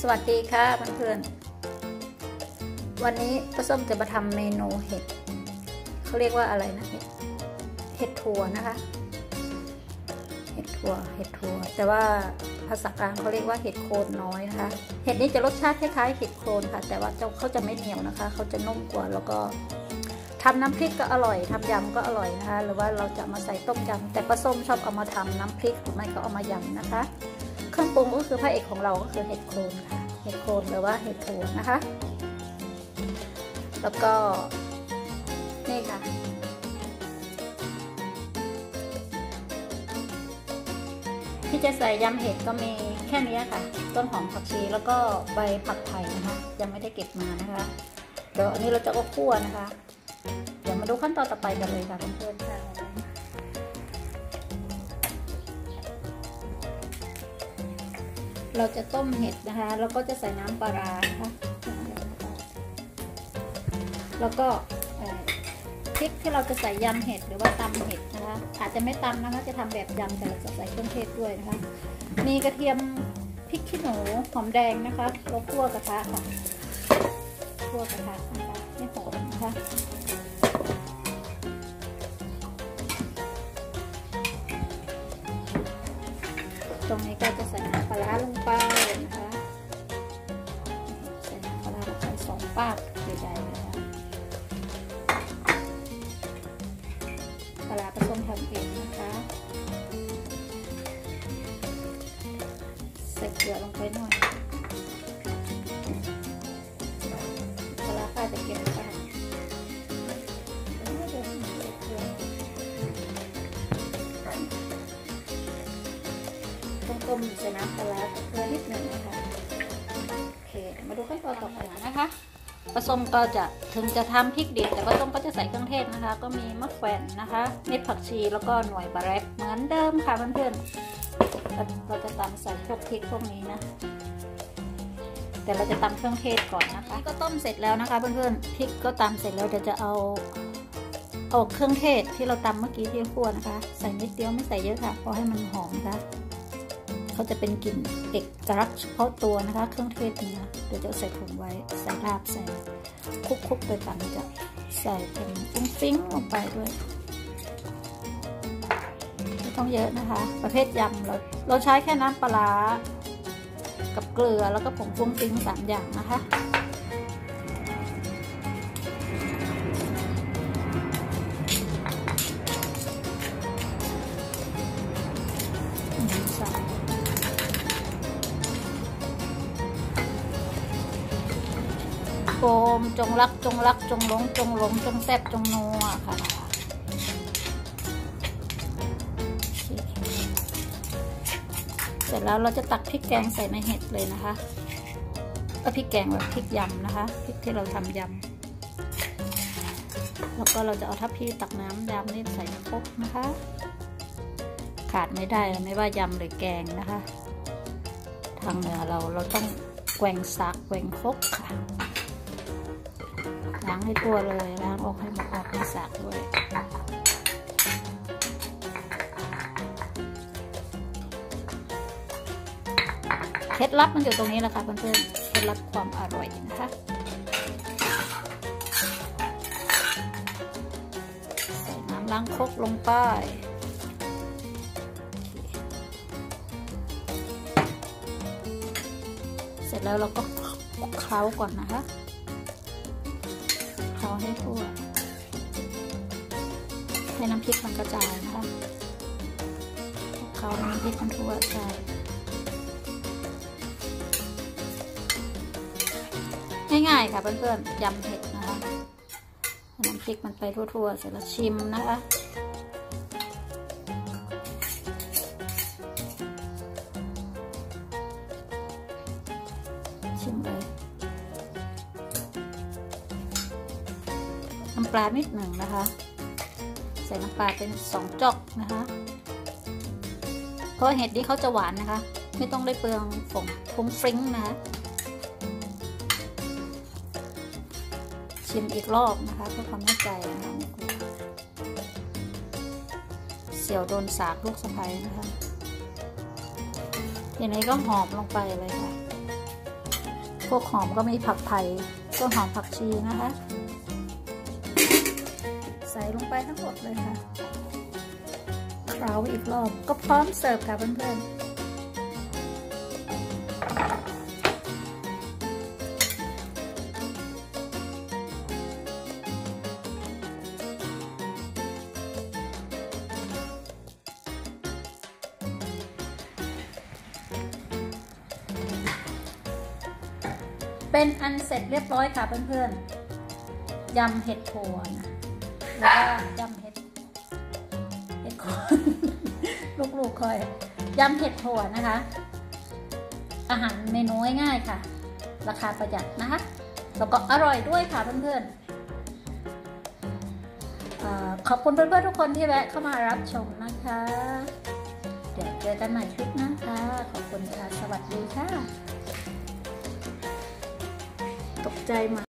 สวัสดีค่ะเพื่อนๆวันนี้ป้าส้มจะมาทำเมนูเห็ดเขาเรียกว่าอะไรนะเห็ดถั่วนะคะเห็ดถั่วแต่ว่าภาษากลางเขาเรียกว่าเห็ดโคนน้อยนะคะเห็ดนี้จะรสชาติคล้ายๆเห็ดโคนค่ะแต่ว่าเขาจะไม่เหนียวนะคะเขาจะนุ่มกว่าแล้วก็ทำน้ำพริกก็อร่อยทำยำก็อร่อยนะคะหรือว่าเราจะมาใส่ต้มยำแต่ป้าส้มชอบเอามาทำน้ำพริกหรือไม่ก็เอามายำนะคะเครื่องปรุงก็คือพระเอกของเราก็คือเห็ดโคนค่ะเห็ดโคนหรือว่าเห็ดถั่วนะคะแล้วก็นี่ค่ะที่จะใส่ยำเห็ดก็มีแค่นี้ค่ะต้นหอมผักชีแล้วก็ใบผักไผ่นะคะยังไม่ได้เก็บมานะคะเดี๋ยวอันนี้เราจะเอาคั่วนะคะเดี๋ยวมาดูขั้นตอนต่อไปกันเลยค่ะเพื่อนๆค่ะเราจะต้มเห็ดนะคะแล้วก็จะใส่น้ำปลาร้านะคะแล้วก็พริกที่เราจะใส่ยำเห็ดหรือว่าตำเห็ดนะคะอาจจะไม่ตำนะคะจะทำแบบยำแต่เราจะใส่เครื่องเทศด้วยนะคะมีกระเทียมพริกขี้หนูหอมแดงนะคะแล้วคั่วกระทะค่ะคั่วกระทะนะคะให้หอมนะคะตรงนี้ก็จะใส่น้ำปลาร้าลงไปนะคะใส่น้ำปลาร้าลงไป2 ปากใหญ่ๆเลยนะปลาร้าผสมทำเองนะคะใส่เกลือลงไปหน่อยปลาร้าค่ะจะเก็บค่ะต้มใส่น้ำปลาร้าเกลือนิดหนึ่งนะคะโอเคมาดูขั้นตอนต่อไปนะคะผสมก็จะถึงจะทำพริกดิบแต่ผสมก็จะใส่เครื่องเทศนะคะก็มีมะแขวนนะคะเม็ดผักชีแล้วก็หน่วยบาแรกเหมือนเดิมค่ะเพื่อนๆเราจะตำใส่พวกพริกพวกนี้นะแต่เราจะตำเครื่องเทศก่อนนะคะก็ต้มเสร็จแล้วนะคะเพื่อนๆพริกก็ตำเสร็จแล้วเดี๋ยวจะเอาเครื่องเทศที่เราตำเมื่อกี้ที่คั่วนะคะใส่นิดเดียวไม่ใส่เยอะค่ะเพราะให้มันหอมนะคะเขาจะเป็นกลิ่นเอกลักษณ์เฉพาะตัวนะคะเครื่องเทศนี้นะเดี๋ยวจะใส่ถุงไว้ใส่รากใส่คุกๆไปตามจะใส่เป็นฟิ้งลงไปด้วยไม่ต้องเยอะนะคะประเภทยำเราใช้แค่น้ำปลากับเกลือแล้วก็ผงฟุ้งฟิ้ง3 อย่างนะคะโฟมจงรักจงหลงจงแซ่บจงนัวค่ะเสร็จแล้วเราจะตักพริกแกงใส่ในเห็ดเลยนะคะก็พริกแกงแบบพริกยำนะคะพริกที่เราทำยำแล้วก็เราจะเอาทัพพีตักน้ำยำนี่ใส่ในครกนะคะขาดไม่ได้ไม่ว่ายำหรือแกงนะคะทางเหนือเราต้องแกว่งสากแกว่งครกค่ะล้างให้ตัวเลยล้างออกให้หมดออกในสากด้วยเคล็ดลับมันอยู่ตรงนี้แหละค่ะเพื่อนๆเคล็ดลับความอร่อยนะคะใส่น้ำล้างครกลงไปเสร็จแล้วเราก็เคล้าก่อนนะคะเคล้าให้ทั่วให้น้ำพริกมันกระจายนะคะเคล้าน้ำพริกมันทั่วใช่ง่ายๆค่ะเพื่อนๆยำเห็ดนะคะน้ำพริกมันไปทั่วๆเสร็จแล้วชิมนะคะชิมเลยน้ำปลานิดหนึ่งนะคะใส่น้ำปลาเป็น2 จอกนะคะเพราะเห็ดนี้เขาจะหวานนะคะไม่ต้องได้เปลืองฟุ้งฟริ้งนะคะชิมอีกรอบนะคะเพื่อความแน่ใจนะคะเสี่ยวโดนสากลูกสะใภ้นะคะทีนี้ก็หอมลงไปเลยค่ะวกหอมก็มีผักไผ่ต้นหอมผักชีนะคะใส่ลงไปทั้งหมดเลยค่ะเคล้าอีกรอบก็พร้อมเสิร์ฟค่ะเพื่อนๆเป็นอันเสร็จเรียบร้อยค่ะเพื่อนๆยำเห็ดถั่วนะแล้วก็ยำเห็ดโคนลูกๆคอยยำเห็ดถั่วนะคะอาหารเมนูง่ายๆค่ะราคาประหยัดนะคะแล้วก็อร่อยด้วยค่ะเพื่อนๆขอบคุณเพื่อนๆทุกคนที่แวะเข้ามารับชมนะคะเดี๋ยวเจอกันใหม่คลิปหน้าค่ะขอบคุณค่ะสวัสดีค่ะตกใจมาก